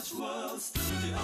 Much World Studio.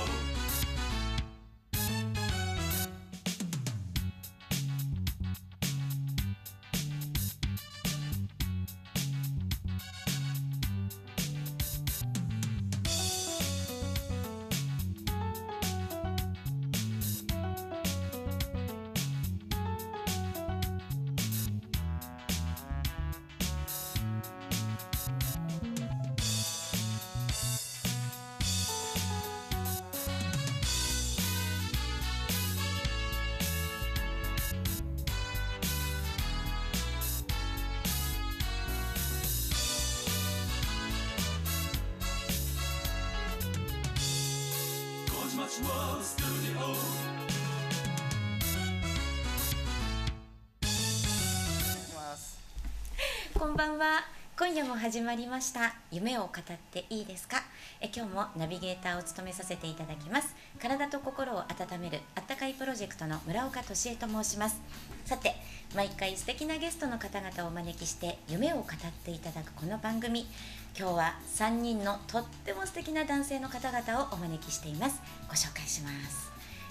こんばんは。今夜も始まりました夢を語っていいですか。今日もナビゲーターを務めさせていただきます体と心を温めるあったかいプロジェクトの村岡俊恵と申します。さて、毎回素敵なゲストの方々をお招きして夢を語っていただくこの番組、今日は3人のとっても素敵な男性の方々をお招きしています。ご紹介します。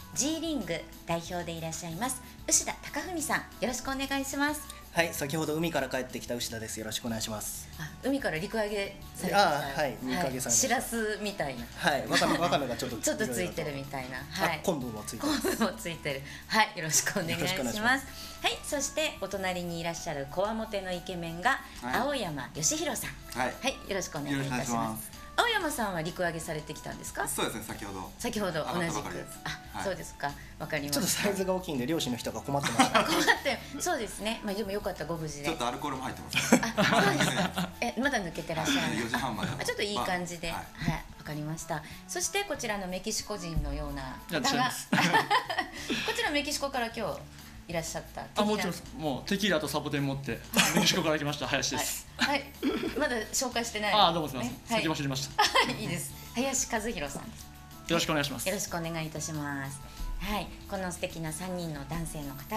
G リング代表でいらっしゃいます牛田貴文さん、よろしくお願いします。 はい、先ほど海から帰ってきた牛田です。よろしくお願いします。 海から陸揚げされてきた。 はい、陸揚げされてしらすみたいな。 はい、わかめがちょっとちょっとついてるみたいな。はい。 昆布もついてる。 昆布もついてる。はい、よろしくお願いします。はい、そしてお隣にいらっしゃるこわもてのイケメンが青山義弘さん。はい、よろしくお願いいたします。青山さんは陸揚げされてきたんですか。 そうですね、先ほど同じく。そうですか、わかりました。 ちょっとサイズが大きいんで漁師の人が困ってました。 困って、そうですね。まあでもよかった、ご無事で。 ちょっとアルコールも入ってます。 そうですか。まだ抜けてらっしゃる。 4時半まで。 ちょっといい感じで、はい、わかりました。そしてこちらのメキシコ人のような方が、こちらメキシコから今日いらっしゃった。 もちろん、もうテキーラとサボテン持ってメキシコから来ました林です。 はい、まだ紹介してない。 どうもすみません。先走りました。 いいです。林和弘さんです。 よろしくお願いします。 よろしくお願いいたします。はい、この素敵な3人の男性の方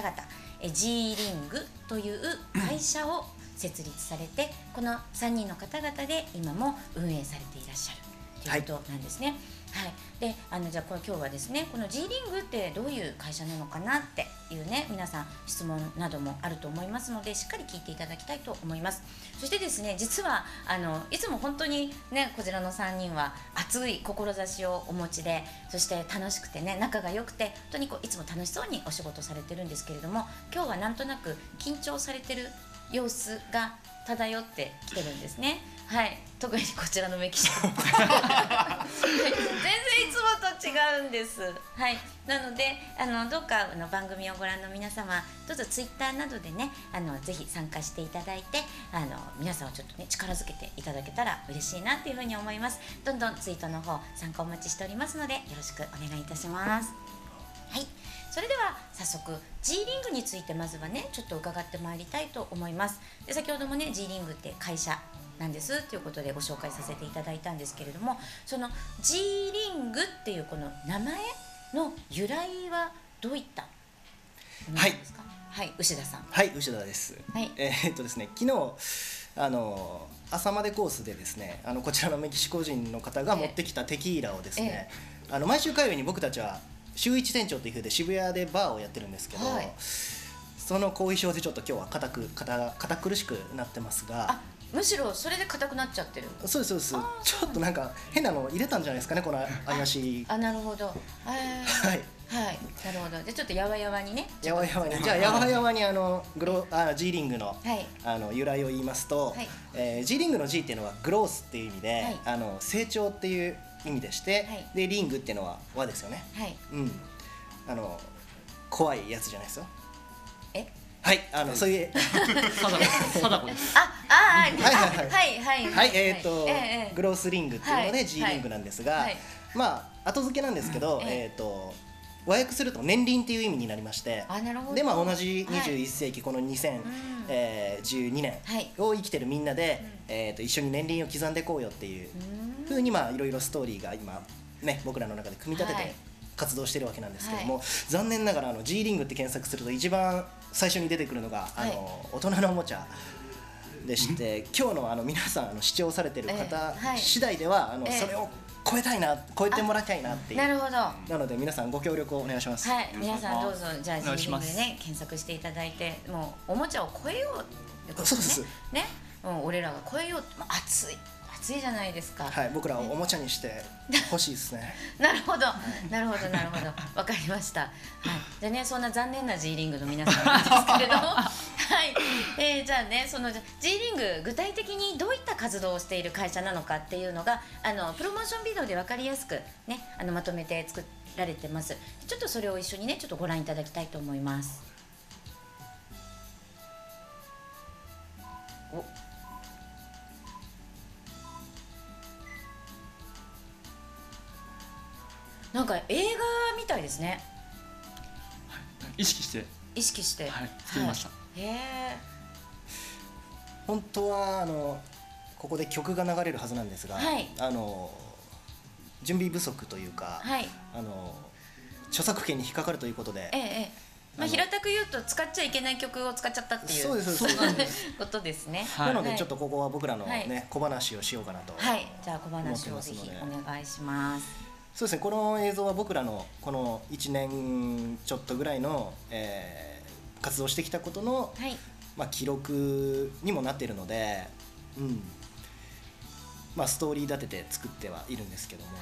々、G リングという会社を設立されて、この3人の方々で今も運営されていらっしゃるということなんですね。はい、でじゃあ今日はですね、この G リングってどういう会社なのかなっていうね、皆さん質問などもあると思いますので、しっかり聞いていただきたいと思います。そしてですね、実はいつも本当にね、こちらの3人は熱い志をお持ちで、そして楽しくてね、仲が良くて、本当にいつも楽しそうにお仕事されてるんですけれども、今日はなんとなく緊張されてる様子が漂ってきてるんですね。はい、特にこちらのメキシコ全然いつもと違うんです。はい、なのでどうか番組をご覧の皆様、どうぞツイッターなどでね、ぜひ参加していただいて、皆さんをちょっとね力づけていただけたら嬉しいなというふうに思います。どんどんツイートの方参加お待ちしておりますので、よろしくお願いいたします。はい、それでは早速 G リングについてまずはね、ちょっと伺ってまいりたいと思います。で、先ほどもね G リングって会社なんですということでご紹介させていただいたんですけれども、その G リングっていうこの名前の由来はどういったものですか。はい、牛田さん。 はい、牛田です。 はい、 ですね、昨日朝までコースでですね、こちらのメキシコ人の方が持ってきたテキーラをですね、毎週火曜日に僕たちは週一店長という風で渋谷でバーをやってるんですけど、その後遺症でちょっと今日は堅苦しくなってますが、 むしろそれで硬くなっちゃってる。 そうですそうです。ちょっとなんか変なの入れたんじゃないですかね、この怪しい。 なるほど。はいはい、 なるほど。で、ちょっとやわやわにね。 やわやわに、じゃあやわやわにG リングの由来を言いますと、G リングの G っていうのはグロースっていう意味で、成長っていう意味でして、でリングっていうのは輪ですよね。怖いやつじゃないですよ。はい、そういう貞子です。 グロースリングっていうので G リングなんですが、まあ後付けなんですけど、和訳すると年輪っていう意味になりまして、で同じ21世紀この2012年を生きてるみんなで一緒に年輪を刻んでいこうよっていうふうに、まあいろいろストーリーが今ね僕らの中で組み立てて活動してるわけなんですけども、残念ながらG リングって検索すると一番最初に出てくるのが大人のおもちゃでして、今日の皆さん視聴されてる方次第ではそれを超えてもらいたいなっていう。 なるほど。 なので皆さんご協力をお願いします。 はい、皆さんどうぞじゃあ G リングでね検索していただいて、もうおもちゃを超えようってことですね。ね、もう俺らが超えよう。熱いじゃないですか。 はい、僕らをおもちゃにしてほしいですね。 なるほど、なるほど、わかりました。はい、でね、そんな残念な G リングの皆さんなんですけれども、はい、じゃあね、その G リング具体的にどういった活動をしている会社なのかっていうのがプロモーションビデオでわかりやすくねまとめて作られてます。ちょっとそれを一緒にねちょっとご覧いただきたいと思います。お。なんか映画みたいですね。 意識して作りました。 へえ。 本当はここで曲が流れるはずなんですが、準備不足というか、著作権に引っかかるということで、 平たく言うと使っちゃいけない曲を使っちゃったっていうことですね。 なのでちょっとここは僕らのね小話をしようかなと。 はい、じゃあ小話をぜひお願いします。 そうですね、この映像は僕らのこの1年ちょっとぐらいの、活動してきたことの、記録にもなっているので、ストーリー立てて作ってはいるんですけども、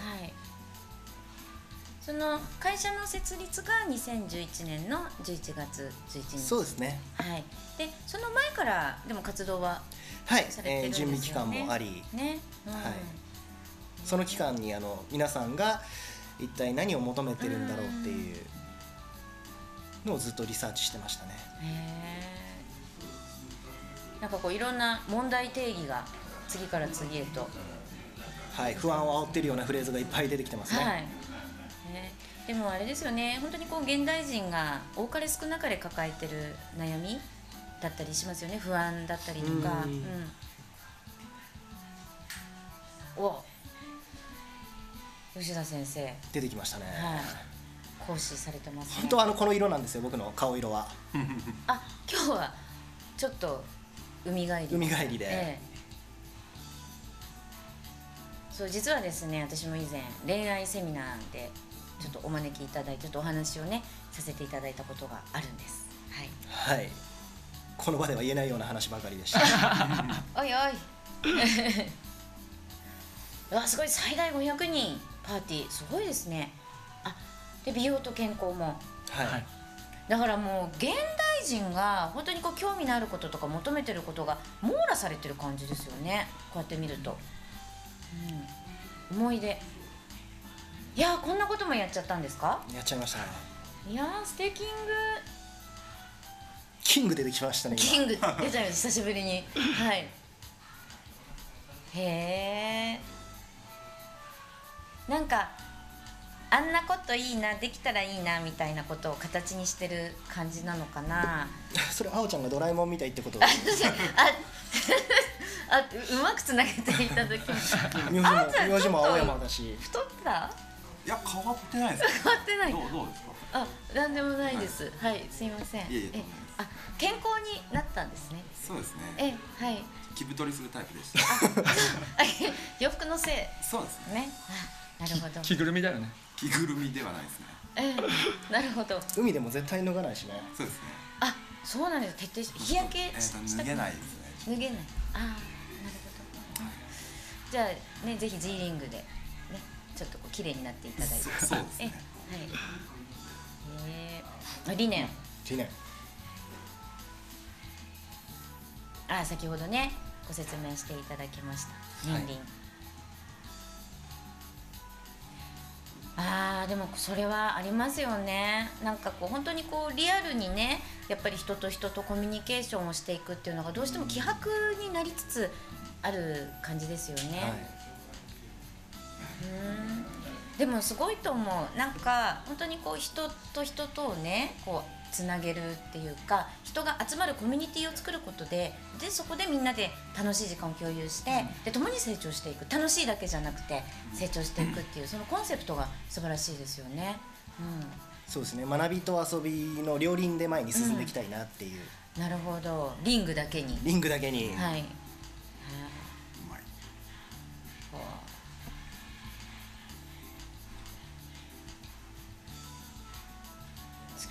その会社の設立が2011年の11月11日。 そうですね。 はい。でその前からでも活動はされてるんですよね。 準備期間もあり、 ね。 その期間に皆さんが一体何を求めてるんだろうっていうのをずっとリサーチしてましたね。 なんかこういろんな問題定義が次から次へと、 不安を煽ってるようなフレーズがいっぱい出てきてますね。 でもあれですよね、本当にこう現代人が多かれ少なかれ抱えてる悩みだったりしますよね。不安だったりとか。吉田先生出てきましたね。 講師されてますね。 本当はこの色なんですよ、僕の顔色は。 今日はちょっと海帰りで、そう実はですね、私も以前恋愛セミナーでちょっとお招きいただいてちょっとお話をねさせていただいたことがあるんです。 はい、この場では言えないような話ばかりでした。 おいすごい、最大500人パーティー、すごいですね。で美容と健康も、だからもう現代人が本当にこう興味のあることとか求めてることが網羅されてる感じですよね、こうやって見ると。思い出、いやこんなこともやっちゃったんですか？ やっちゃいました。 いやステキングキング出てきましたね。 キング出ちゃいました、久しぶりに。なんかあんなこといいな、できたらいいなみたいなことを形にしてる感じなのかな。 それあおちゃんがドラえもんみたいってこと？ うまくつなげていただきました。 名字も青山だし。 太った？ いや変わってないです。 変わってない。 どうですか？ なんでもないです。すいません。健康になったんですね。 そうですね。気太りするタイプでした。 洋服のせい。 そうですね。なるほど。 着ぐるみだよね。 着ぐるみではないですね。 なるほど。 海でも絶対脱がないしね。 そうですね。 そうなんです。徹底して日焼け脱げないですね。 脱げない。なるほど。じゃあね、ぜひ G リングでね、ちょっとこう綺麗になっていただいて。 そうですね。 理念。先ほどねご説明していただきました年輪。でもそれはありますよね。なんかこう本当にこうリアルにね、やっぱり人と人とコミュニケーションをしていくっていうのがどうしても希薄になりつつある感じですよね。でもすごいと思う。なんか本当にこう人と人とをねこうつなげるっていうか、人が集まるコミュニティを作ることで、そこでみんなで楽しい時間を共有して、で共に成長していく、楽しいだけじゃなくて成長していくっていう、そのコンセプトが素晴らしいですよね。 そうですね、学びと遊びの両輪で前に進んでいきたいなっていう。 なるほど、リングだけに。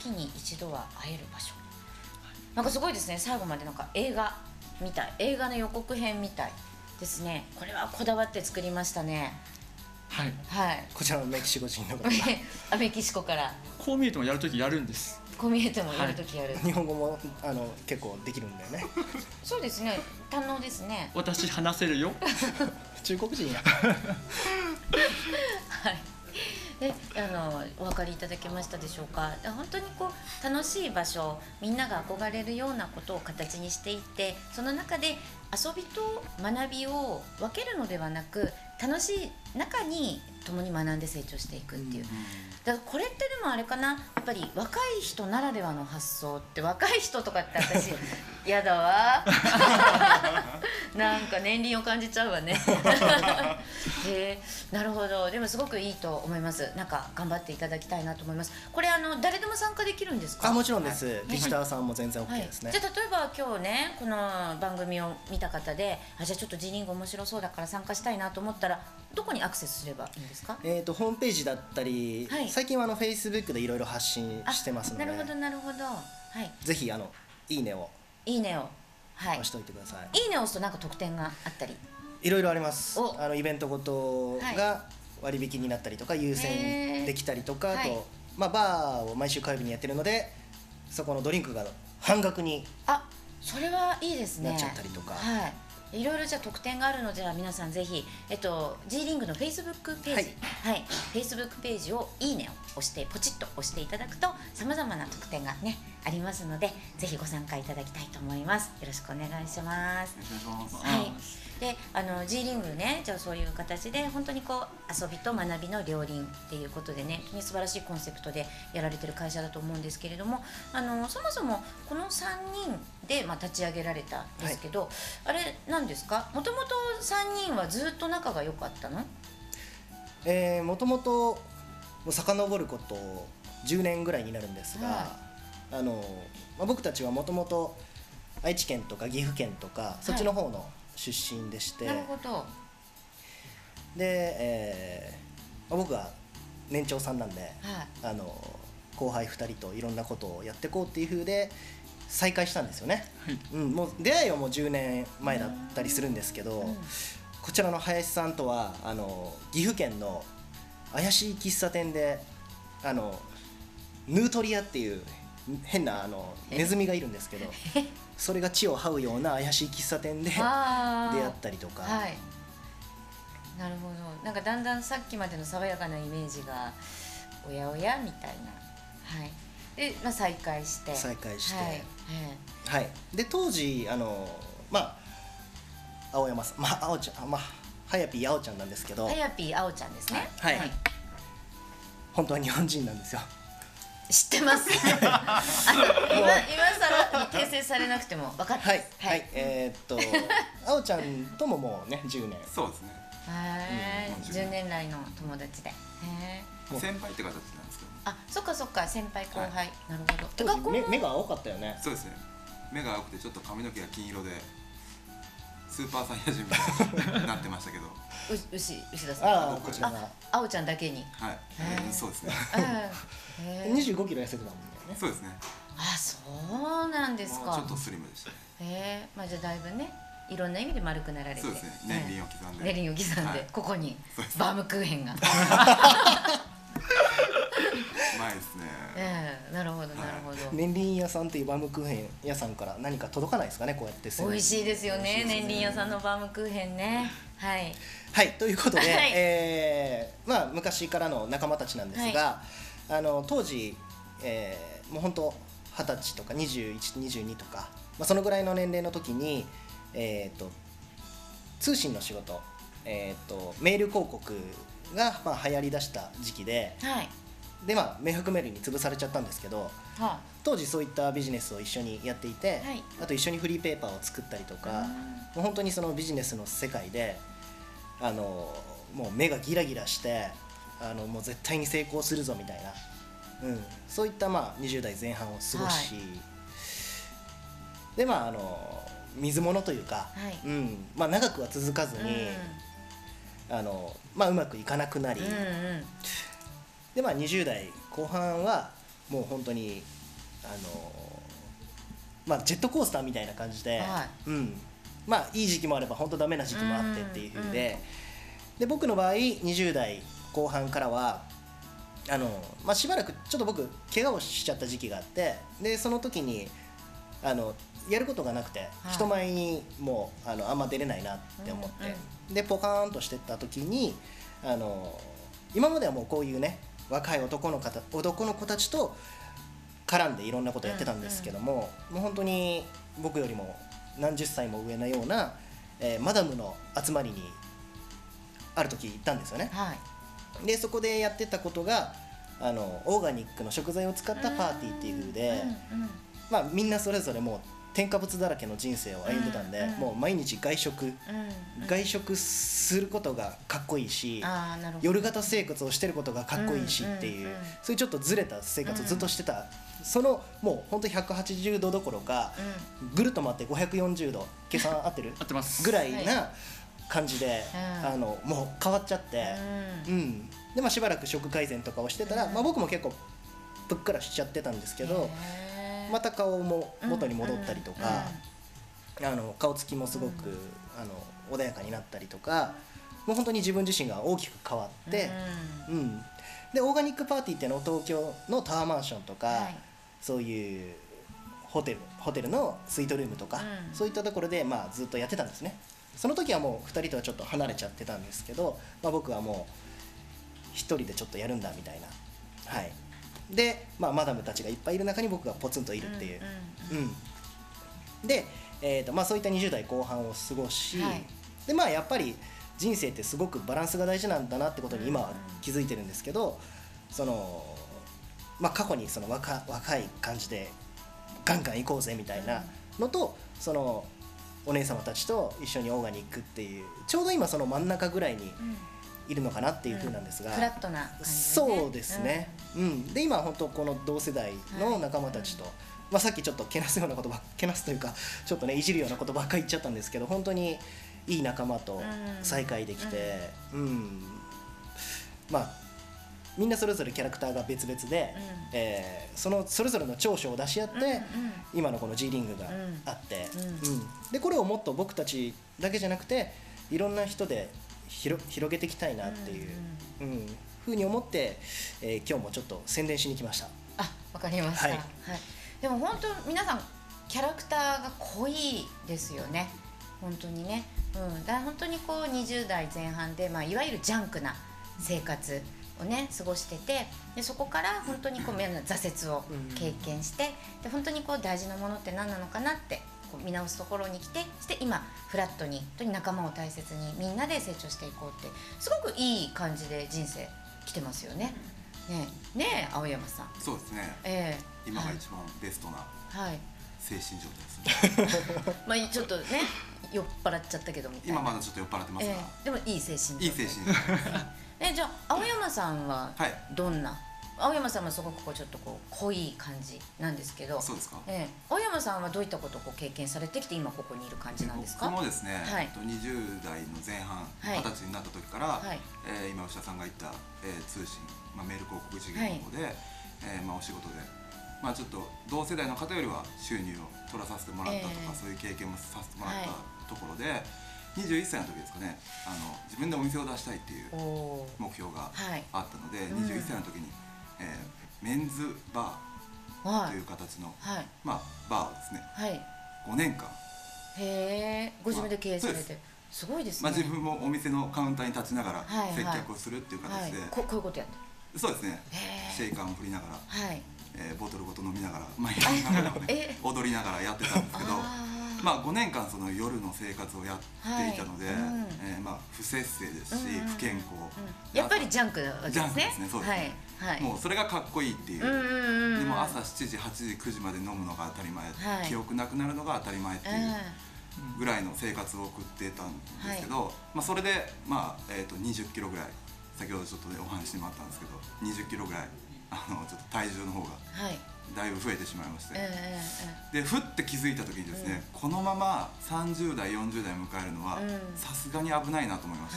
月に一度は会える場所、なんかすごいですね。最後までなんか映画みたい、映画の予告編みたいですね。これはこだわって作りましたね。 はい、 はい、 こちらのメキシコ人の方メキシコから。 こう見えてもやるときやるんです。 こう見えてもやるときやる、 日本語も結構できるんだよね。 そうですね、堪能ですね。 私話せるよ。 中国人や。 はい。で、お分かりいただけましたでしょうか。本当にこう楽しい場所、みんなが憧れるようなことを形にしていって、その中で遊びと学びを分けるのではなく、楽しい中に共に学んで成長していくっていう、だからこれってでもあれかな、やっぱり若い人ならではの発想って、若い人とかって私やだわなんか年輪を感じちゃうわねなるほど。でもすごくいいと思います。なんか頑張っていただきたいなと思います。これ誰でも参加できるんですか？ もちろんです、ギターさんも全然 OK ですね、 じゃあ例えば今日ねこの番組を見た方で、じゃあちょっとGリング面白そうだから参加したいなと思ったら、どこにアクセスすればいいんですか？ ホームページだったり、最近はFacebook でいろいろ発信してますので、 なるほどなるほど、 ぜひいいねを押しておいてください。 いいねを押すとなんか特典があったり、 いろいろあります。イベントごとが割引になったりとか、優先できたりとか、あとバーを毎週火曜日にやってるので、そこのドリンクが半額にそれはいいですね、 なっちゃったりとか、 いろいろじゃあ特典があるので、皆さんぜひGリングの Facebook ページ、Facebook ページをいいねを押してポチッと押していただくと、さまざまな特典がねありますので、ぜひご参加いただきたいと思います。よろしくお願いします。でGリングね、じゃあそういう形で本当にこう遊びと学びの両輪っていうことでね、本当に素晴らしいコンセプトでやられてる会社だと思うんですけれども、そもそもこの3人で立ち上げられたんですけど、あれなんですか、もともと3人はずっと仲が良かったの？ もともと遡ること10年ぐらいになるんですが、僕たちはもともと愛知県とか岐阜県とか、そっちの方の出身でして、 なるほど。 で、僕は年長さんなんで、後輩2人といろんなことをやっていこうっていう風で再会したんですよね、もう出会いはもう10年前だったりするんですけど、こちらの林さんとは岐阜県の怪しい喫茶店でヌートリアっていう変なネズミがいるんですけどそれが地を這うような怪しい喫茶店で出会ったりとか、 なるほど。なんかだんだんさっきまでの爽やかなイメージがおやおやみたいな、で、再会して、 で当時青山さん、青ちゃん、はやぴーあおちゃんなんですけど、 はやぴーあおちゃんですね、 本当は日本人なんですよ。 知ってます今更訂正されなくても分かってます。 あおちゃんとももうね10年。 そうですね。 10年来の友達で、 先輩って形なんですけど。 そっかそっか、先輩後輩、なるほど。 目が青かったよね。 そうですね、目が青くてちょっと髪の毛が金色でスーパーサイヤ人みたいになってましたけど牛田さん、 こちらがあおちゃんだけに。 そうですね。 25キロ痩せてたもんね。 そうですね。 そうなんですか。 ちょっとスリムでした。 じゃあだいぶね、いろんな意味で丸くなられて、 そうですね、年輪を刻んで、 ここにバームクーヘンがうまいですね。 なるほどなるほど。 年輪屋さんっていうバームクーヘン屋さんから何か届かないですかね、こうやって。 美味しいですよね、年輪屋さんのバームクーヘンね。 ということで、昔からの仲間たちなんですが、当時、もう本当20歳とか21、22とか、そのぐらいの年齢の時に、通信の仕事、メール広告が流行りだした時期で、で迷惑メールに潰されちゃったんですけど、当時そういったビジネスを一緒にやっていて、あと一緒にフリーペーパーを作ったりとか、もう本当にそのビジネスの世界でもう目がギラギラしてもう絶対に成功するぞみたいな、そういった20代前半を過ごし、で水物というか、長くは続かずに、うまくいかなくなり、で20代後半はもう本当にまあジェットコースターみたいな感じで、まあいい時期もあれば本当ダメな時期もあってっていう風で、で僕の場合20代後半からはまあ、しばらくちょっと僕怪我をしちゃった時期があって、でその時にやることがなくて、人前にもうあんま出れないなって思って、でポカーンとしてった時に今まではもうこういうね若い男の子たちと絡んでいろんなことやってたんですけども、もう本当に僕よりも何十歳も上のような、マダムの集まりにある時行ったんですよね。でそこでやってたことがオーガニックの食材を使ったパーティーっていう風で、まあ、みんなそれぞれもう添加物だらけの人生を歩んでたんで、もう毎日外食することがかっこいいし、夜型生活をしてることがかっこいいしっていう、そういうちょっとずれた生活をずっとしてた、そのもうほんと180度どころか、ぐるっと回って540度計算合ってる合ってますぐらいな感じで、もう変わっちゃって、でまあしばらく食改善とかをしてたら、まあ、僕も結構ぷっくらしちゃってたんですけど、また顔も元に戻ったりとか、顔つきもすごく穏やかになったりとか、もう本当に自分自身が大きく変わって、でオーガニックパーティーっていうのを東京のタワーマンションとか、そういうホテルのスイートルームとか、そういったところで、まあ、ずっとやってたんですね。その時はもう2人とはちょっと離れちゃってたんですけど、まあ、僕はもう1人でちょっとやるんだみたいな、で、まあ、マダムたちがいっぱいいる中に僕がポツンといるっていう、で、まあ、そういった20代後半を過ごし、でまあやっぱり人生ってすごくバランスが大事なんだなってことに今は気づいてるんですけど、まあ、過去にその若い感じでガンガン行こうぜみたいなのと、お姉様たちと一緒にオーガニックっていう、ちょうど今その真ん中ぐらいにいるのかなっていう風なんですが、 フラットな感じでね。 そうですね、で今本当この同世代の仲間たちと、まあ、さっきちょっとけなすようなことけなすというかちょっとねいじるようなことばっかり言っちゃったんですけど、本当にいい仲間と再会できて、まあみんなそれぞれキャラクターが別々で、それぞれの長所を出し合って、今のこの G リングがあって、でこれをもっと僕たちだけじゃなくていろんな人で広げていきたいなっていうふうに思って、今日もちょっと宣伝しに来ました。 わかりました、でも本当皆さんキャラクターが濃いですよね、本当にね、だから本当にこう20代前半で、まあ、いわゆるジャンクな生活をね過ごしてて、でそこから本当にこう挫折を経験して、で本当にこう大事なものって何なのかなってこう見直すところに来て、して今フラットに本当に仲間を大切にみんなで成長していこうってすごくいい感じで人生来てますよね。ねえ青山さん。 そうですね、今が一番ベストな精神状態ですね。 まあちょっとね酔っ払っちゃったけどみたいな。 今まだちょっと酔っ払ってますが、 でもいい精神状態。 いい精神状態。 じゃあ青山さんはどんな、青山さんはすごくこうちょっとこう濃い感じなんですけど、 そうですか。 青山さんはどういったことをこう経験されてきて今ここにいる感じなんですか？ 僕もですね、20代の前半、20歳になった時から、今牛田さんが言った、通信、メール広告事業の方で、お仕事で、ちょっと同世代の方よりは収入を取らさせてもらったとか、そういう経験もさせてもらったところで、21歳の時ですかね、自分でお店を出したいっていう目標があったので、21歳の時に、メンズバーという形の、バーをですね、5年間ご自分で経営されて、すごいですね。 自分もお店のカウンターに立ちながら接客をするっていう形で、 こういうことやって、 そうですね、シェイカーも振りながら、ボトルごと飲みながら、踊りながらやってたんですけど、5年間その夜の生活をやっていたので、不節制ですし、不健康、 やっぱりジャンクなわけですね。 ジャンクですね、そうですね。もうそれがかっこいいっていう。でも朝7時8時9時まで飲むのが当たり前、記憶なくなるのが当たり前っていうぐらいの生活を送ってたんですけど、それで20キロぐらい、先ほどちょっとお話にもあったんですけど、20キロぐらいちょっと体重の方がだいぶ増えてしまいまして、でふって気づいた時にですね、このまま30代40代を迎えるのはさすがに危ないなと思いまして、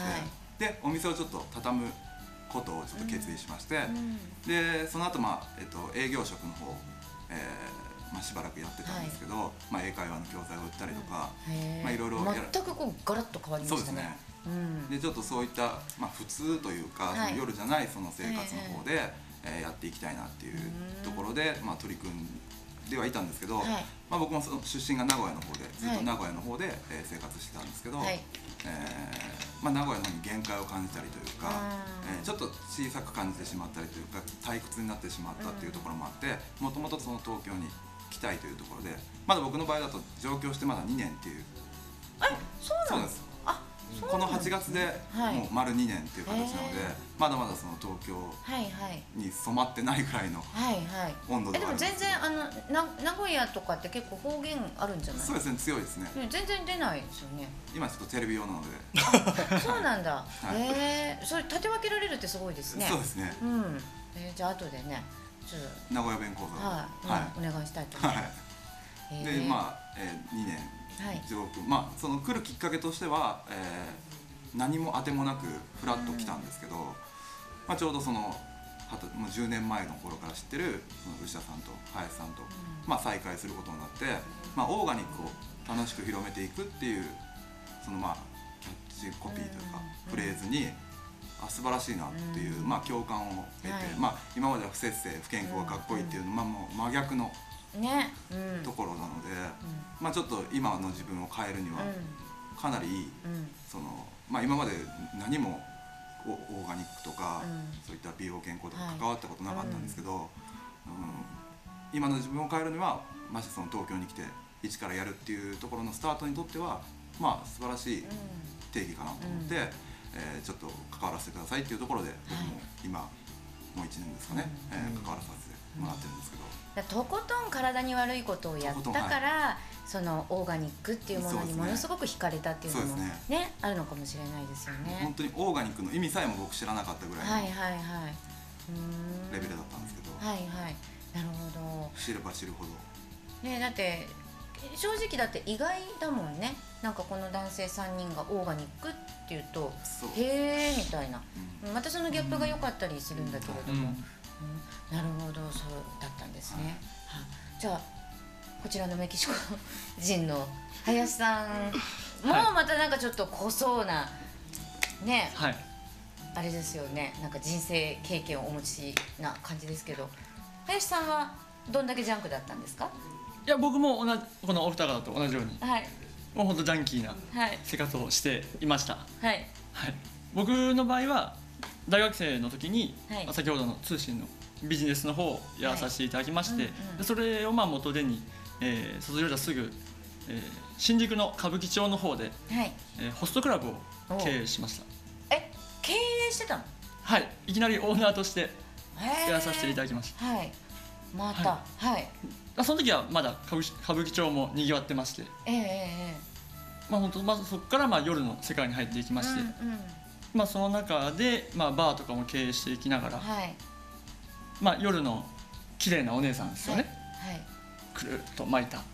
でお店をちょっと畳むことをちょっと決意しまして、でその後営業職の方しばらくやってたんですけど、英会話の教材を売ったりとか、いろいろ全くこうガラッと変わりましたね。 そうですね。でちょっとそういった、普通というか、その夜じゃないその生活の方で、やっていきたいなっていうところで、取り組んではいたんですけど、僕もその出身が名古屋の方でずっと名古屋の方で、生活してたんですけど、名古屋の方に限界を感じたりというか、ちょっと小さく感じてしまったりというか退屈になってしまったっていうところもあって、もともとその東京に来たいというところで、まだ僕の場合だと上京してまだ2年っていう。 そうなんです。 この8月でもう丸2年っていう形なので、まだまだその東京に染まってないぐらいの温度ではあるんですけど。 でも全然名古屋とかって結構方言あるんじゃない？ そうですね、強いですね。 全然出ないですよね。 今ちょっとテレビ用なので。そうなんだ。それ立て分けられるってすごいですね。 そうですね。 じゃあ後でね、ちょっと名古屋弁講座お願いしたいと思います。 で2年上京、その来るきっかけとしては、何も当てもなくフラッと来たんですけど、ちょうどそのもう10年前の頃から知ってるその牛田さんと林さんと、再会することになって、オーガニックを楽しく広めていくっていうそのキャッチコピーというかフレーズに素晴らしいなっていう、共感を得て、今までは不節制不健康がかっこいいっていうのはもう真逆のところなので、ちょっと今の自分を変えるにはかなりいい、その今まで何もオーガニックとか、そういった美容健康とか関わったことなかったんですけど、今の自分を変えるにはましてその東京に来て一からやるっていうところのスタートにとっては素晴らしい定義かなと思って、ちょっと関わらせてくださいっていうところで僕も今もう1年ですかね、関わらさせてもらってるんですけど。 とことん体に悪いことをやったから、そのオーガニックっていうものにものすごく惹かれたっていうのもね、あるのかもしれないですよね。 本当にオーガニックの意味さえも僕知らなかったぐらいのレベルだったんですけど、 なるほど。 知れば知るほどね、だって正直だって意外だもんね。なんかこの男性3人がオーガニックっていうとへえみたいな、またそのギャップが良かったりするんだけれども、なるほど、そうだったんですね。じゃあこちらのメキシコ人の林さんもまたなんかちょっと濃そうなね、あれですよね。なんか人生経験をお持ちな感じですけど、林さんはどんだけジャンクだったんですか？ いや、僕もこのお二方と同じように、もう本当ジャンキーな生活をしていました。僕の場合は大学生の時に、先ほどの通信のビジネスの方をやらさせていただきまして、それを元手に、卒業したすぐ、新宿の歌舞伎町の方で、ホストクラブを経営しました。 経営してたの？ いきなりオーナーとしてやらさせていただきました。 またその時はまだ歌舞伎町もにぎわってまして、本当そこから夜の世界に入っていきまして、その中でバーとかも経営していきながら、夜の綺麗なお姉さんですよね、くるっと巻いた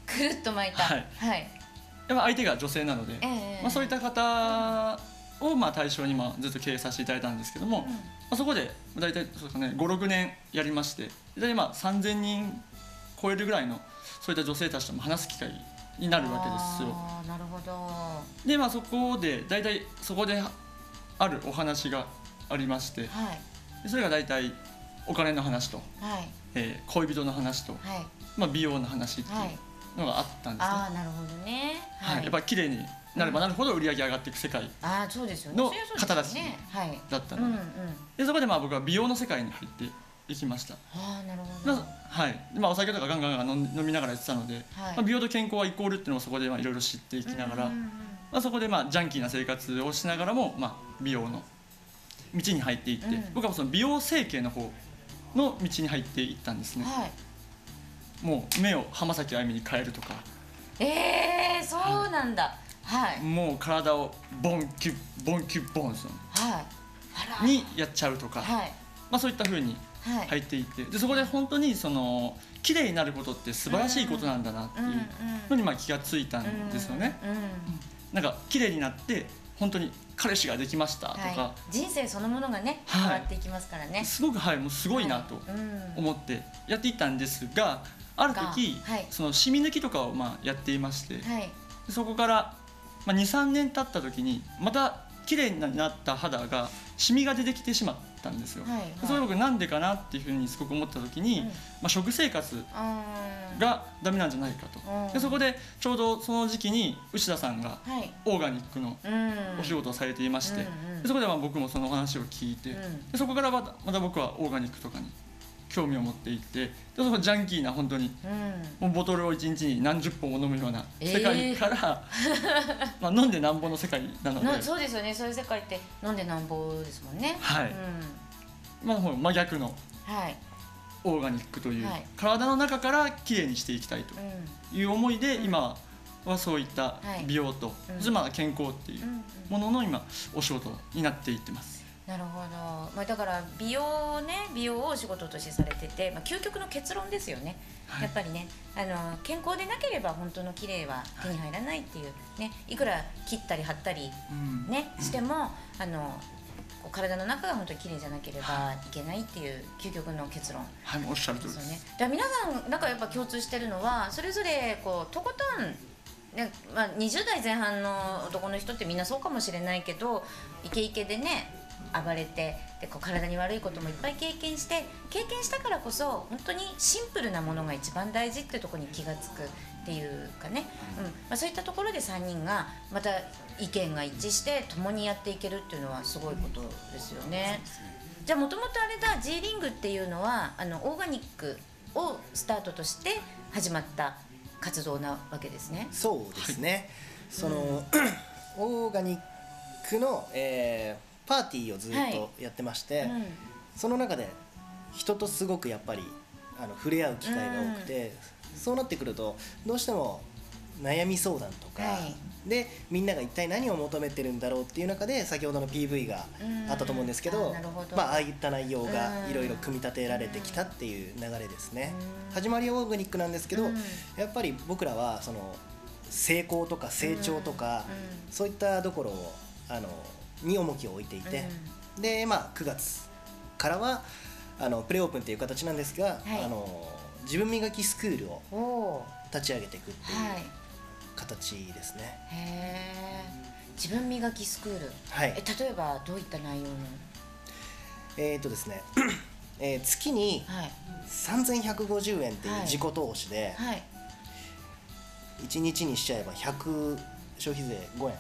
相手が女性なので、そういった方を対象にずっと経営させていただいたんですけども、そこで大体5、6年やりまして、大体3000人超えるぐらいのそういった女性たちとも話す機会になるわけですよ。 なるほど。 でそこで大体そこであるお話がありまして、それが大体お金の話と、恋人の話と、美容の話っていうのがあったんですね。 なるほどね。 やっぱり綺麗になればなるほど売り上げ上がっていく世界の方たちだったので、そこで僕は美容の世界に入っていきました。 なるほど。 お酒とかガンガン飲みながらやってたので、美容と健康はイコールっていうのをそこでいろいろ知っていきながら、そこでジャンキーな生活をしながらも美容の道に入っていって、僕はその美容整形の方の道に入っていったんですね。もう目を浜崎あゆみに変えるとか、 そうなんだ。 もう体をボンキュッボンキュッボンにやっちゃうとか、そういった風に入っていって、でそこで本当にその綺麗になることって素晴らしいことなんだなっていうのに気がついたんですよね。なんか綺麗になって本当に彼氏ができましたとか、 人生そのものがね変わっていきますからね、 すごくもうすごいなと思ってやっていったんですが、ある時そのシミ抜きとかをやっていまして、そこから2、3年経った時にまた綺麗になった肌がシミが出てきてしまったんですよ。それ僕なんでかなっていうふうにすごく思った時に、食生活がダメなんじゃないかと。でそこでちょうどその時期に牛田さんがオーガニックのお仕事をされていまして、そこで僕もその話を聞いて、でそこからまた僕はオーガニックとかに興味を持っていって、でそこジャンキーな本当に、もうボトルを1日に何十本も飲むような世界から、飲んでなんぼの世界なので。 そうですよね、そういう世界って飲んでなんぼですもんね。 真逆のオーガニックという、体の中からきれいにしていきたいという思いで、今はそういった美容と、健康っていうものの今お仕事になっていってます。 なるほど、だから美容をお仕事としてされてて、究極の結論ですよね、やっぱりね、健康でなければ本当の綺麗は手に入らないっていうね、いくら切ったり貼ったりね、しても体の中が本当に綺麗じゃなければいけないっていう究極の結論おっしゃる通りですね。だから皆さんなんかやっぱ共通してるのは、それぞれとことんね、20代前半の男の人ってみんなそうかもしれないけど、イケイケでね暴れて、で体に悪いこともいっぱい経験したからこそ、本当にシンプルなものが一番大事ってところに気がつくっていうかね、そういったところで3人がまた意見が一致して共にやっていけるっていうのはすごいことですよね。じゃあもともとあれだ、 G リングっていうのはオーガニックをスタートとして始まった活動なわけですね。 そうですね、その、オーガニックの、パーティーをずっとやってまして、その中で人とすごくやっぱり触れ合う機会が多くて、そうなってくるとどうしても悩み相談とか、でみんなが一体何を求めてるんだろうっていう中で、先ほどの PV があったと思うんですけど、ああいった内容がいろいろ組み立てられてきたっていう流れですね。始まりはオーガニックなんですけど、やっぱり僕らはその成功とか成長とか、そういったところをに重きを置いていて、で9月からはプレオープンっていう形なんですが、自分磨きスクールを立ち上げていくっていう形ですね。 自分磨きスクール、例えばどういった内容の？ ですね月に3150円っていう自己投資で、1日にしちゃえば消費税5円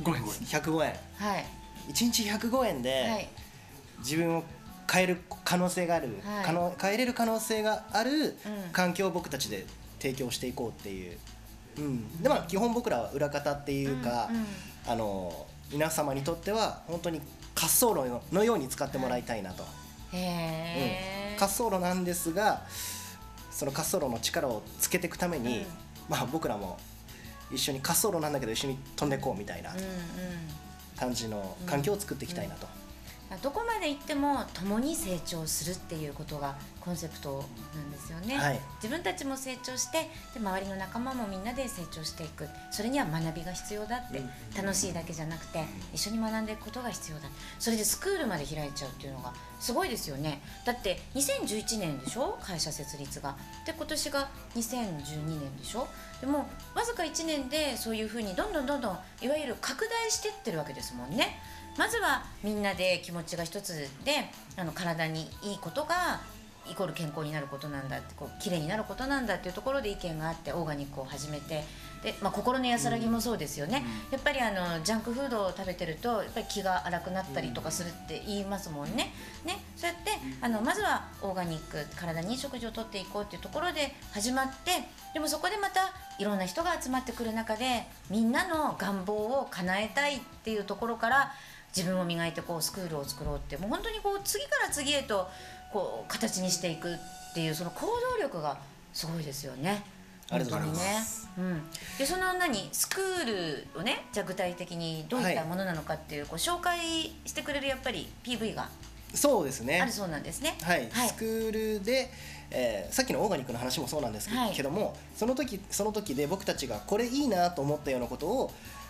105円、1日105円で自分を変える可能性がある、変えれる可能性がある環境を僕たちで提供していこうっていう、で基本僕らは裏方っていうか、皆様にとっては本当に滑走路のように使ってもらいたいなと。滑走路なんですが、その滑走路の力をつけていくために、僕らも一緒に滑走路なんだけど一緒に飛んでいこうみたいな感じの環境を作っていきたいなと。 どこまで行っても共に成長するっていうことがコンセプトなんですよね。自分たちも成長して、で周りの仲間もみんなで成長していく。それには学びが必要だって、楽しいだけじゃなくて一緒に学んでいくことが必要だ。それでスクールまで開いちゃうっていうのがすごいですよね。だって2011年でしょ、会社設立が。で今年が2012年でしょ。でもわずか1年でそういうふうにどんどんいわゆる拡大してってるわけですもんね。まずはみんなで気持ちが一つで体にいいことがイコール健康になることなんだって、綺麗になることなんだっていうところで意見があってオーガニックを始めて、で、心の安らぎもそうですよね。やっぱりジャンクフードを食べてるとやっぱり気が荒くなったりとかするって言いますもんね。そうやってまずはオーガニック、体にいい食事をとっていこうっていうところで始まって、でもそこでまたいろんな人が集まってくる中で、みんなの願望を叶えたいっていうところから自分を磨いてスクールを作ろうって、もう本当に次から次へと形にしていくっていう、その行動力がすごいですよね。 ありがとうございます。 でそのスクールをね、じゃあ具体的にどういったものなのかっていう、紹介してくれるやっぱり PV がそうですね、 あるそうなんですね。 スクールで、さっきのオーガニックの話もそうなんですけども、その時で僕たちがこれいいなと思ったようなことを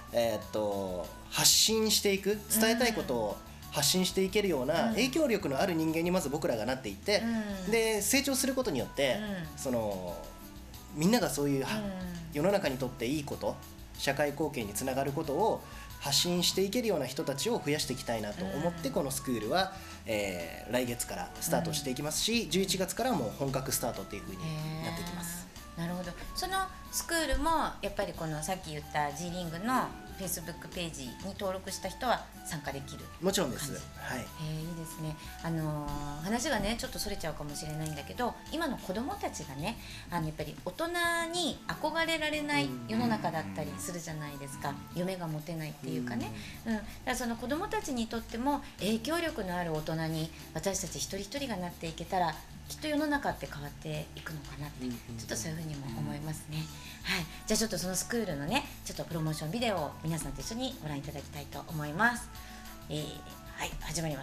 発信していく、伝えたいことを発信していけるような影響力のある人間にまず僕らがなっていって、で成長することによって、みんながそういう世の中にとっていいこと、社会貢献につながることを発信していけるような人たちを増やしていきたいなと思って、このスクールは、来月からスタートしていきますし、11月からもう本格スタートっていう風になっていきます。 なるほど。そのスクールもやっぱりこのさっき言った G リングの Facebook ページに登録した人は参加できる。 もちろんです。はい。 いいですね。話がねちょっとそれちゃうかもしれないんだけど、今の子どもたちがねやっぱり大人に憧れられない世の中だったりするじゃないですか。夢が持てないっていうかね。だからその子どもたちにとっても影響力のある大人に私たち一人一人がなっていけたら、きっと世の中って変わっていくのかなって、ちょっとそういうふうにも思いますね。はい、じゃあちょっとそのスクールのねちょっとプロモーションビデオを皆さんと一緒にご覧いただきたいと思います。はい、始まります。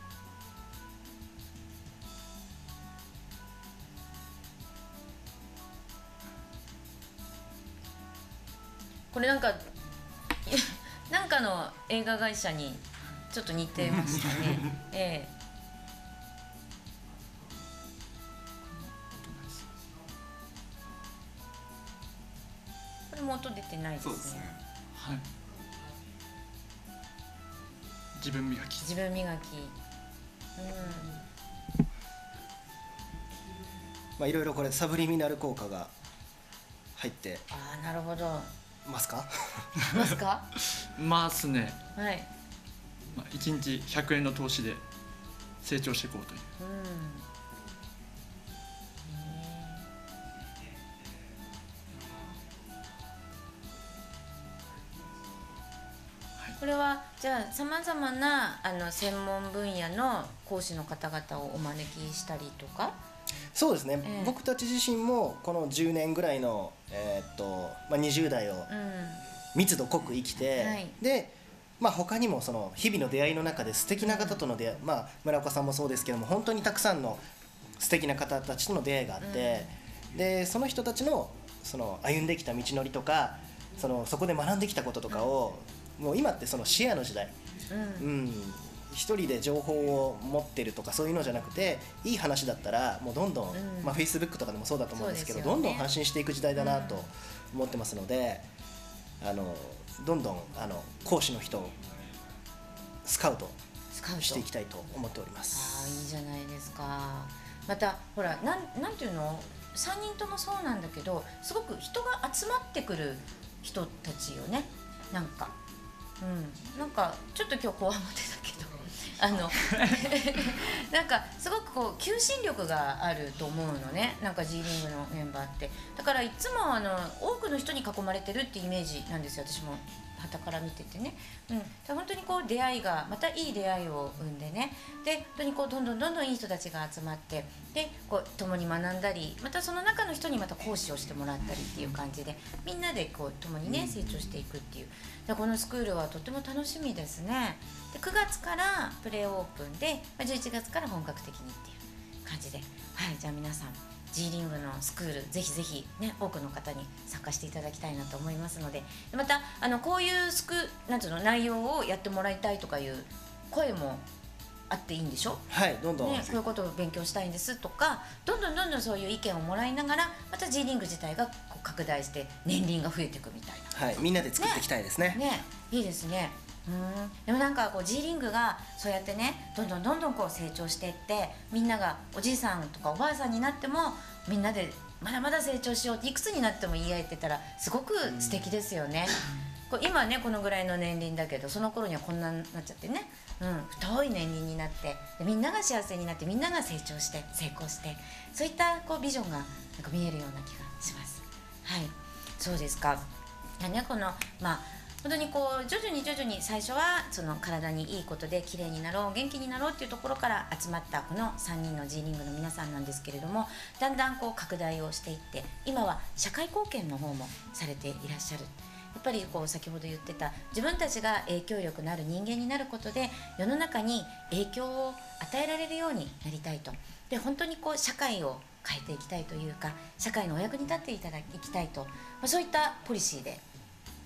これなんかの映画会社にちょっと似てましたね。これも音出てないですね。そうですね。 はい。自分磨き。 自分磨き。 いろいろこれサブリミナル効果が入って。 ああ、なるほど。 ますか？ ますか？ ますね。 はい。 1日100円の投資で成長していこうという。 これはじゃあさまざまな専門分野の講師の方々をお招きしたりとか。 そうですね、僕たち自身もこの10年ぐらいの、20代を密度濃く生きて、で、他にもその日々の出会いの中で素敵な方との出会い、村岡さんもそうですけども、本当にたくさんの素敵な方たちとの出会いがあって、でその人たちのその歩んできた道のりとか、そこで学んできたこととかを、もう今ってそのシェアの時代、一人で情報を持ってるとかそういうのじゃなくて、いい話だったらもうどんどん、Facebook とかでもそうだと思うんですけど、どんどん発信していく時代だなと思ってますので、どんどん講師の人をスカウトしていきたいと思っております。 いいじゃないですか。またほらなんていうの、3人ともそうなんだけど、すごく人が集まってくる人たちよね。なんかちょっと今日こわもてだけどなんかすごくこう求心力があると思うのね、なんか G リングのメンバーって。だからいつも多くの人に囲まれてるってイメージなんですよ、私も傍から見ててね。本当にこう出会いがまたいい出会いを生んでね、で本当にこうどんどんいい人たちが集まって、でこう共に学んだり、またその中の人にまた講師をしてもらったりっていう感じで、みんなでこう共にね成長していくっていう。でこのスクールはとても楽しみですね。で9月からプレオープンで、11月から本格的にっていう感じで、じゃあ皆さんG リングのスクールぜひぜひね多くの方に参加していただきたいなと思いますので、またこういうなんていうの内容をやってもらいたいとかいう声もあっていいんでしょ？ はい、どんどん、 こういうことを勉強したいんですとか、どんどんそういう意見をもらいながら、また G リング自体がこう拡大して年輪が増えていくみたいな。 はい、みんなで作っていきたいですね。 いいですね。でもなんかこう G リングがそうやってねどんどんこう成長していって、みんながおじいさんとかおばあさんになってもみんなでまだまだ成長しようって、いくつになっても言い合えてたらすごく素敵ですよね。今ねこのぐらいの年輪だけど、その頃にはこんなになっちゃってね、太い年輪になって、でみんなが幸せになって、みんなが成長して成功して、そういったこうビジョンがなんか見えるような気がします。はい、そうですか。この本当にこう徐々に最初はその体にいいことで綺麗になろう、元気になろうっていうところから集まったこの3人の G リングの皆さんなんですけれども、だんだんこう拡大をしていって、今は社会貢献の方もされていらっしゃる。やっぱりこう先ほど言ってた、自分たちが影響力のある人間になることで世の中に影響を与えられるようになりたいと。で本当にこう社会を変えていきたいというか、社会のお役に立っていきたいと、そういったポリシーで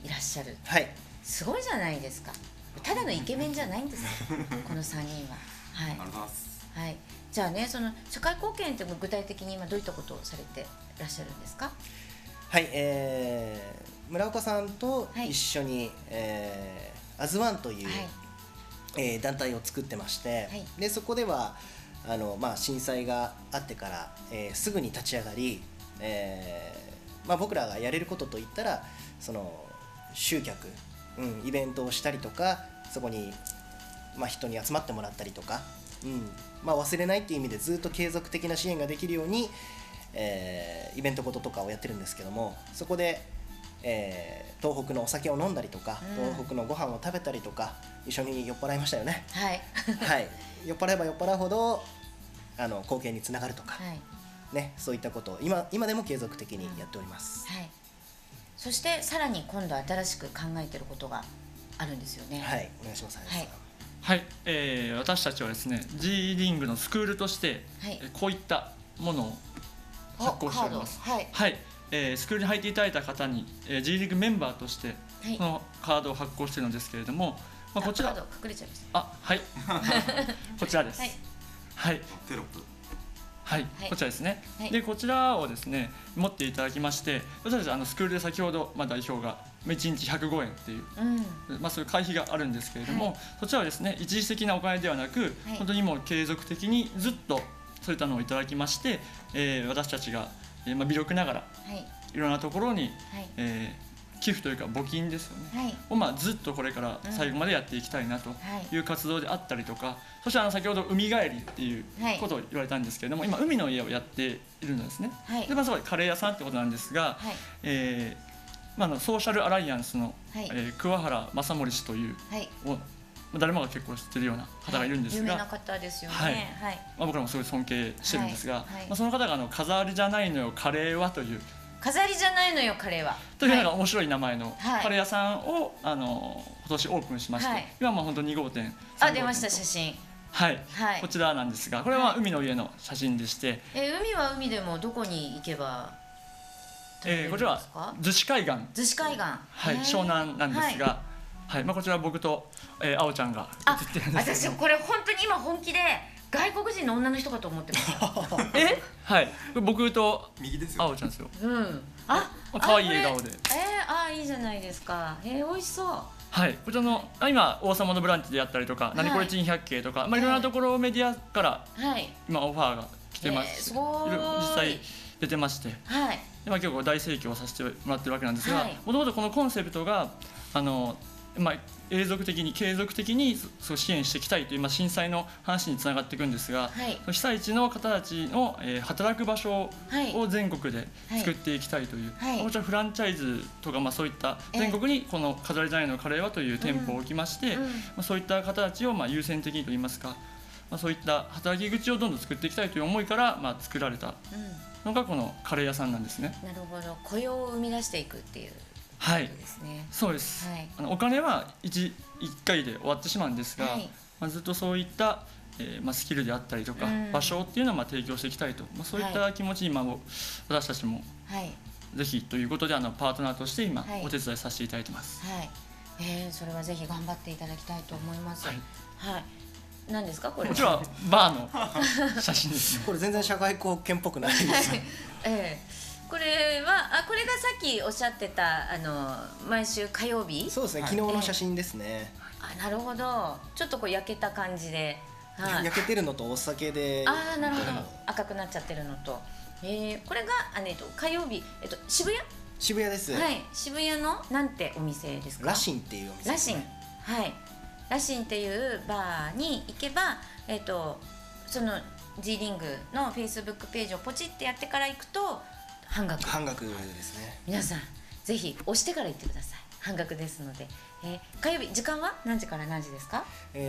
いらっしゃる。 はい、 すごいじゃないですか。ただのイケメンじゃないんですよこの3人は。はい、ありがとうございます。はい、じゃあね、その社会貢献って具体的に今どういったことをされていらっしゃるんですか？ はい、村岡さんと一緒に、アズワンという、団体を作ってまして、はい、でそこでは震災があってから、すぐに立ち上がり、僕らがやれることといったらその集客、イベントをしたりとか、そこに、人に集まってもらったりとか、忘れないっていう意味でずっと継続的な支援ができるように、イベントごととかをやってるんですけども、そこで、東北のお酒を飲んだりとか、東北のご飯を食べたりとか、一緒に酔っ払いましたよね。はい、はい、酔っ払えば酔っ払うほど貢献につながるとか、ね、そういったことを今でも継続的にやっております。 はい、そしてさらに今度新しく考えていることがあるんですよね。 はい、お願いします。 はい、私たちはですね G リングのスクールとして、こういったものを発行しております。はい、はい、スクールに入っていただいた方に、G リーグメンバーとしてこのカードを発行しているのですけれども、こちらカード隠れちゃいました。 はいこちらです。はい、 テロップ、 はい、こちらですね。でこちらをですね持っていただきまして、私たちスクールで先ほど代表が1日105円っていう、そういう会費があるんですけれども、そちらはですね一時的なお金ではなく、本当にもう継続的にずっとそういったのをいただきまして、私たちが、微力ながら、いろんなところに、寄付というか募金ですよね、をずっとこれから最後までやっていきたいなという活動であったりとか、そして先ほど海帰りっていうことを言われたんですけれども、今海の家をやっているんですね。でそこでカレー屋さんってことなんですが、ソーシャルアライアンスの、桑原正盛氏という、誰もが結構知ってるような方がいるんですが、 有名な方ですよね。 僕らもすごい尊敬してるんですが、その方が飾りじゃないのよカレーはという、 飾りじゃないのよカレーはという面白い名前のカレー屋さんを今年オープンしまして、今本当2号店、 出ました写真。 はい、こちらなんですが、これは海の家の写真でして、 海は海でもどこに行けばこちらは逗子海岸、湘南なんですが、こちら僕とあおちゃんが写ってるんですけど、 私これ本当に今本気で外国人の女の人かと思ってます。 はい、僕とあおちゃんですよ。可愛い笑顔で。 いいじゃないですか。美味しそう。 はい、こちらの今王様のブランチであったりとか、ナニコレ珍百景とか、いろんなところメディアから今オファーが来てます。実際出てまして、結構大盛況させてもらってるわけなんですが、もともとこのコンセプトが継続的に支援していきたいという震災の話につながっていくんですが、被災地の方たちの働く場所を全国で作っていきたいという、こちらフランチャイズとかそういった全国にこの飾りじゃないのカレーはという店舗を置きまして、そういった方たちを優先的にといいますか、そういった働き口をどんどん作っていきたいという思いから作られたのがこのカレー屋さんなんですね。 なるほど、雇用を生み出していくっていう。 はい、そうです。お金は1回で終わってしまうんですが、ずっとそういったスキルであったりとか場所っていうのを提供していきたいと、そういった気持ち今私たちもぜひということでパートナーとして今お手伝いさせていただいてます。 それはぜひ頑張っていただきたいと思います。何ですかこれ？ こちらはバーの写真ですね。 これ全然社会貢献っぽくないですね。 これがさっきおっしゃってた毎週火曜日。 そうですね、昨日の写真ですね。 なるほど、ちょっと焼けた感じで、 焼けてるのとお酒で、 なるほど、赤くなっちゃってるのと、これが火曜日、渋谷です。 渋谷のなんてお店ですか？ ラシンっていうお店ですね。 ラシンっていうバーに行けば、その G リングの Facebook ページをポチってやってから行くと半額ですね。 皆さんぜひ押してから行ってください。半額ですので、火曜日時間は何時から何時ですか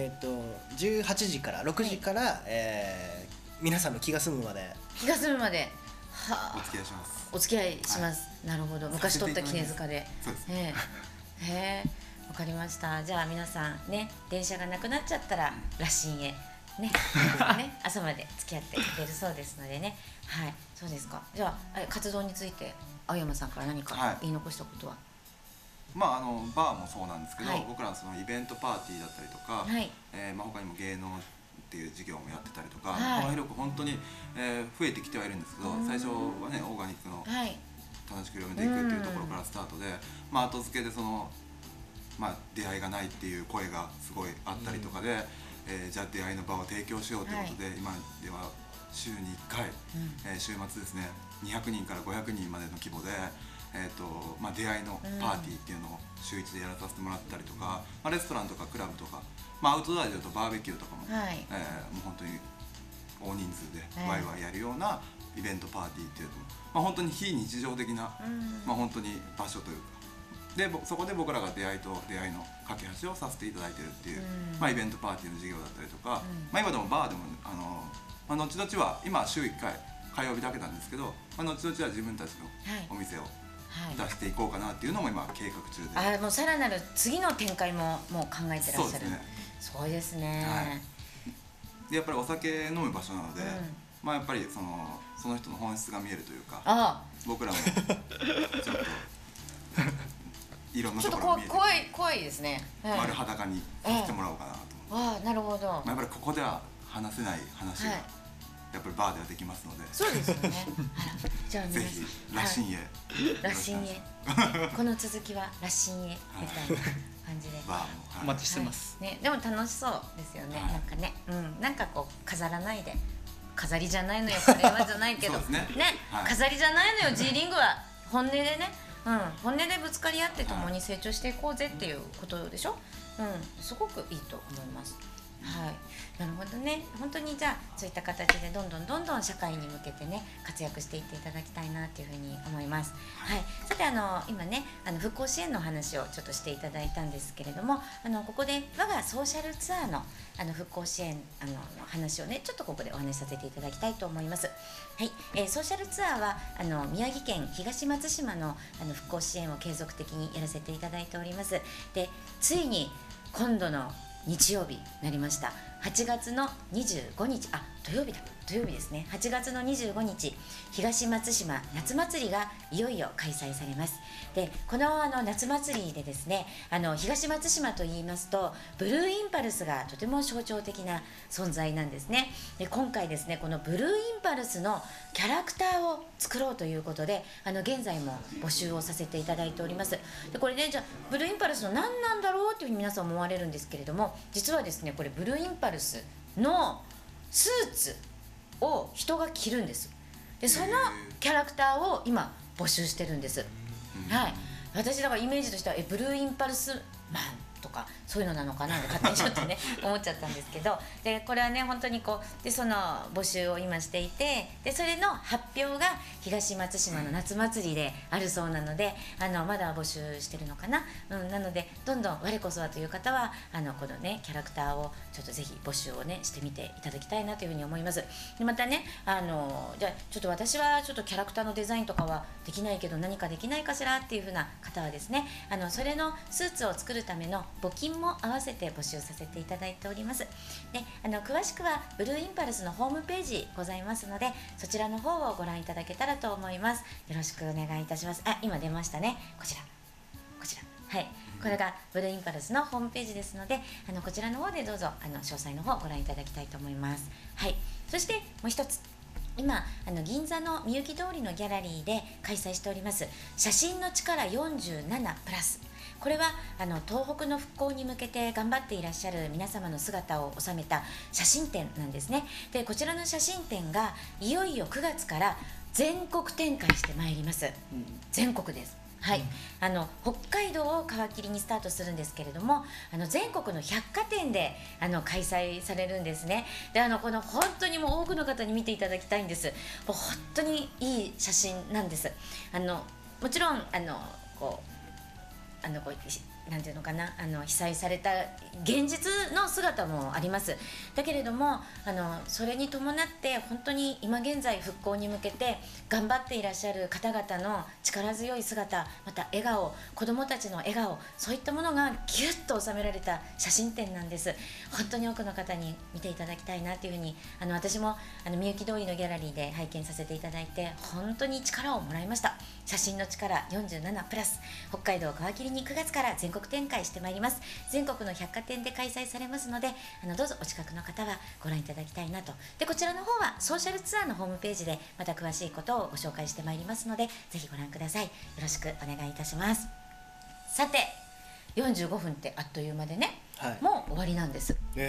？18時から6時から、皆さんの気が済むまでお付き合いします。お付き合いします。なるほど、昔取った杵塚で。わかりました。じゃあ皆さんね、電車がなくなっちゃったら羅針へね朝まで付き合ってくれるそうですのでね。そうですか。じゃあ活動について青山さんから何か言い残したことは？ バーもそうなんですけど、僕らのそのイベントパーティーだったりとか、他にも芸能っていう事業もやってたりとか、幅広く本当に増えてきてはいるんですけど、最初はねオーガニックの楽しく広めていくっていうところからスタートで、後付けでその出会いがないっていう声がすごいあったりとかで、じゃあ出会いの場を提供しようということで、今では週に1回、週末ですね200人から500人までの規模で、出会いのパーティーっていうのを週1でやらさせてもらったりとか、レストランとかクラブとか、アウトドアでいうとバーベキューとかも、もう本当に大人数でワイワイやるようなイベントパーティーっていうのも、本当に非日常的な、本当に場所というかで、そこで僕らが出会いと出会いの架け橋をさせていただいてるっていう、イベントパーティーの事業だったりとか、今でもバーでも後々は今週1回火曜日だけなんですけど、後々は自分たちのお店を出していこうかなっていうのも今計画中で、 もうさらなる次の展開ももう考えてらっしゃる。そうですね。 でやっぱりお酒飲む場所なので、やっぱりその人の本質が見えるというか、僕らもちょっといろんなところが見えて、 怖いですね。 丸裸にさせてもらおうかなと思って。 なるほど。 やっぱりここでは話せない話がやっぱりバーではできますので。 そうですよね。じゃあぜひ羅針へ。 羅針へ。この続きは羅針へみたいな感じで。 バーもお待ちしてます。 ね、でも楽しそうですよね。なんかね、なんかこう飾らないで、飾りじゃないのよこれはじゃないけど、ね、飾りじゃないのよ G リングは本音でね。本音でぶつかり合って共に成長していこうぜっていうことでしょ。すごくいいと思います。なるほどね。本当にじゃあそういった形でどんどん社会に向けてね活躍していっていただきたいなっていうふうに思います。さて今ね復興支援の話をちょっとしていただいたんですけれども、ここで我がソーシャルツアーの復興支援の話をねちょっとここでお話しさせていただきたいと思います。ソーシャルツアーは宮城県東松島の復興支援を継続的にやらせていただいております。でついに今度の日曜日になりました。8月の25日土曜日ですね。8月の25日東松島夏祭りがいよいよ開催されます。でこの夏祭りでですね東松島といいますとブルーインパルスがとても象徴的な存在なんですね。で今回ですねこのブルーインパルスのキャラクターを作ろうということで現在も募集をさせていただいております。でこれねじゃあブルーインパルスの何なんだろうというふうに皆さん思われるんですけれども、実はですねこれブルーインパルスのスーツを人が着るんです。でそのキャラクターを今募集してるんです。私だからイメージとしてはブルーインパルスマンとかそういうのなのかなって勝手にちょっとね思っちゃったんですけど、でこれはね本当にこうでその募集を今していて、でそれの発表が東松島の夏祭りであるそうなのでまだ募集してるのかな、なのでどんどん我こそはという方はこのねキャラクターをちょっとぜひ募集をねしてみていただきたいなというふうに思います。でまたねじゃあちょっと私はちょっとキャラクターのデザインとかはできないけど何かできないかしらっていうふうな方はですねそれのスーツを作るための募金も合わせて募集させていただいております。で詳しくはブルーインパルスのホームページございますのでそちらの方をご覧いただけたらと思います。よろしくお願いいたします。今出ましたね、こちらこれがブルーインパルスのホームページですのでこちらの方でどうぞ詳細の方をご覧いただきたいと思います。そしてもう一つ今銀座のみゆき通りのギャラリーで開催しております写真の力47プラス、これは東北の復興に向けて頑張っていらっしゃる皆様の姿を収めた写真展なんですね。でこちらの写真展がいよいよ9月から全国展開してまいります。全国です。北海道を皮切りにスタートするんですけれども全国の百貨店で開催されるんですね。でこの本当にもう多くの方に見ていただきたいんです。もう本当にいい写真なんです。もちろんこうなんていうのかな、被災された現実の姿もあります。だけれどもそれに伴って本当に今現在復興に向けて頑張っていらっしゃる方々の力強い姿、また笑顔、子どもたちの笑顔、そういったものがギュッと収められた写真展なんです。本当に多くの方に見ていただきたいなというふうに、私もみゆき通りのギャラリーで拝見させていただいて本当に力をもらいました。写真の力47プラス、北海道皮切りに9月から全国展開してまいります。全国の百貨店で開催されますので、どうぞお近くの方はご覧いただきたいなと。でこちらの方はソーシャルツアーのホームページでまた詳しいことをご紹介してまいりますので、ぜひご覧ください。よろしくお願いいたします。さて45分ってあっという間でね、はい、もう終わりなんです。はい、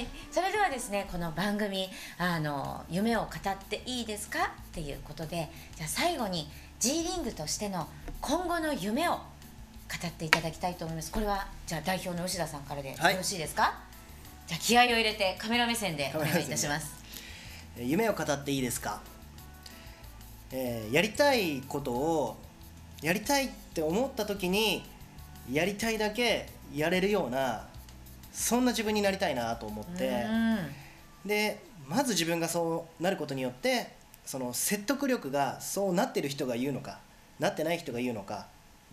それではですね、この番組夢を語っていいですかっていうことで、じゃあ最後に G リングとしての今後の夢を語っていただきたいと思います。これはじゃあ代表の吉田さんからでよろしいですか？はい、じゃあ気合を入れてカメラ目線でお願いいたします。 夢を語っていいですか？やりたいことをやりたいって思った時にやりたいだけやれるような、そんな自分になりたいなと思って、でまず自分がそうなることによってその説得力がそうなってる人が言うのかなってない人が言うのか、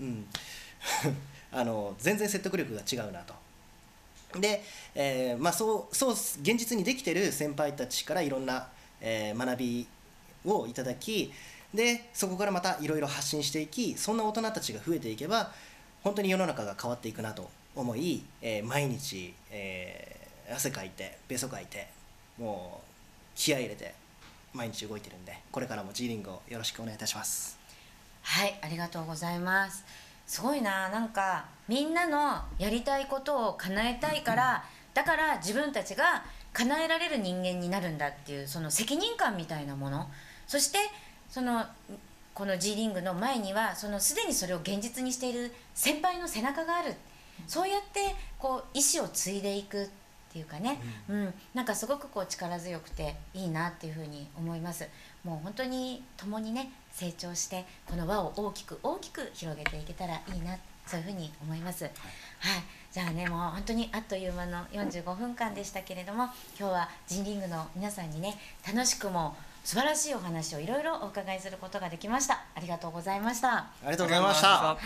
全然説得力が違うなと。で、そう現実にできてる先輩たちからいろんな、学びをいただき、でそこからまたいろいろ発信していき、そんな大人たちが増えていけば本当に世の中が変わっていくなと思い、毎日、汗かいてべそかいてもう気合い入れて毎日動いてるんで、これからも G リングをよろしくお願いいたします。 はい、ありがとうございます。すごいな、なんかみんなのやりたいことを叶えたいから、だから自分たちが叶えられる人間になるんだっていうその責任感みたいなもの、そしてこの G リングの前にはすでにそれを現実にしている先輩の背中がある。そうやって意志を継いでいくっていうかね、なんかすごく力強くていいなっていうふうに思います。もう本当に共にね成長してこの輪を大きく大きく広げていけたらいいな、そういうふうに思います。はい、じゃあね、もう本当にあっという間の45分間でしたけれども、今日は G リングの皆さんにね楽しくも素晴らしいお話をいろいろお伺いすることができました。ありがとうございました。 ありがとうございました。 はい、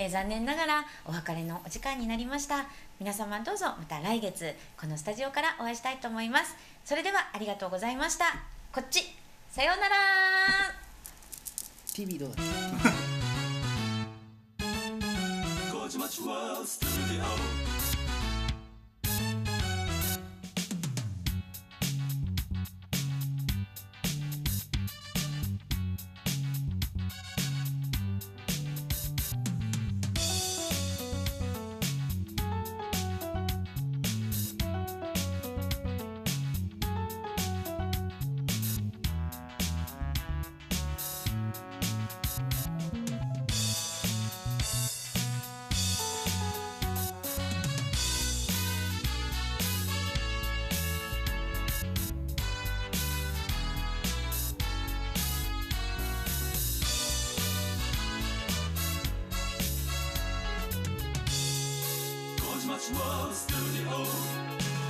残念ながらお別れのお時間になりました。皆様どうぞまた来月このスタジオからお会いしたいと思います。それではありがとうございました。こっちさようなら。 TV どうだった Studio